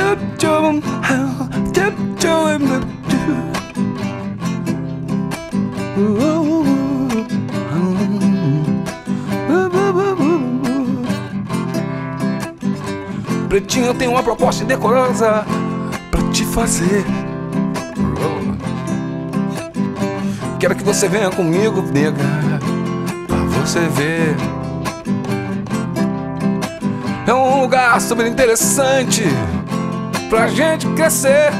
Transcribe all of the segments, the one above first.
Pretinho, eu tenho uma proposta indecorosa pra te fazer. Quero que você venha comigo, nega, pra você ver. É um lugar super interessante pra gente crescer,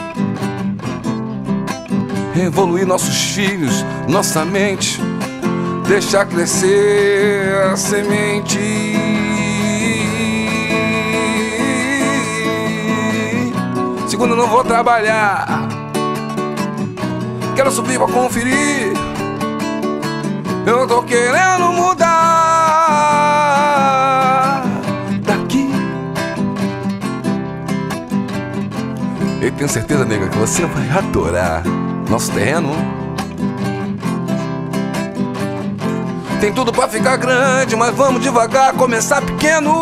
evoluir nossos filhos, nossa mente, deixar crescer a semente. Segunda, eu não vou trabalhar, quero subir pra conferir. Eu tô querendo mudar daqui. Eu tenho certeza, nega, que você vai adorar nosso terreno. Tem tudo pra ficar grande, mas vamos devagar, começar pequeno.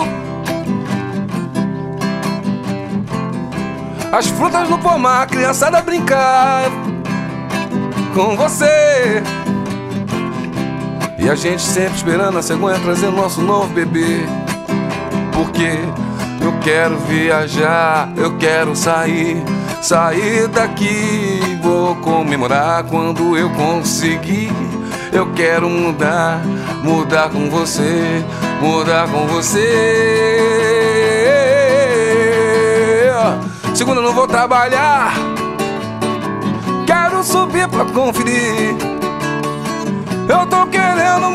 As frutas no pomar, a criançada brincar com você. E a gente sempre esperando a cegonha trazer nosso novo bebê. Porque eu quero viajar, eu quero sair daqui. Vou comemorar quando eu conseguir. Eu quero mudar com você, mudar com você. Segunda, eu não vou trabalhar, quero subir pra conferir. Eu tô querendo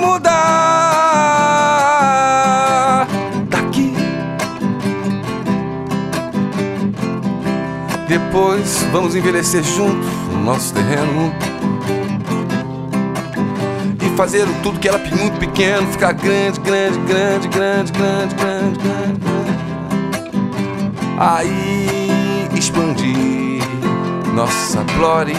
mudar daqui. Depois vamos envelhecer juntos no nosso terreno e fazer tudo que era muito pequeno ficar grande, grande, grande, grande, grande, grande, grande. Aí expandir nossa glória.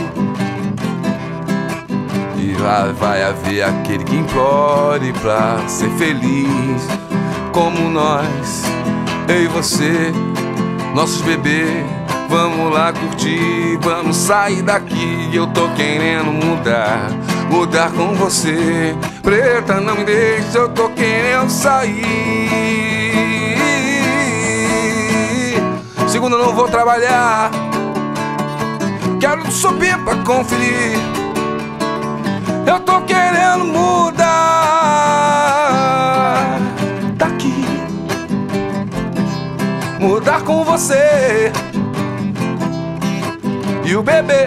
E vai haver aquele que implore pra ser feliz como nós, eu e você, nossos bebês. Vamos lá curtir, vamos sair daqui. Eu tô querendo mudar com você. Preta, não me deixe, eu tô querendo sair. Segunda, eu não vou trabalhar, quero subir pra conferir. Eu tô querendo mudar daqui, mudar com você e o bebê.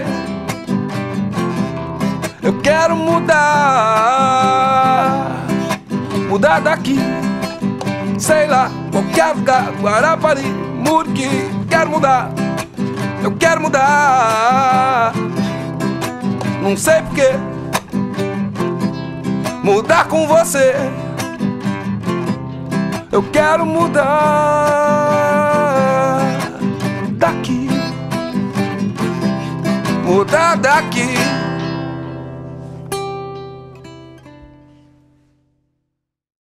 Eu quero mudar daqui, sei lá, qualquer lugar, Guarapari, Muriqui. Quero mudar, eu quero mudar, não sei porquê. Mudar com você, eu quero mudar daqui, mudar daqui.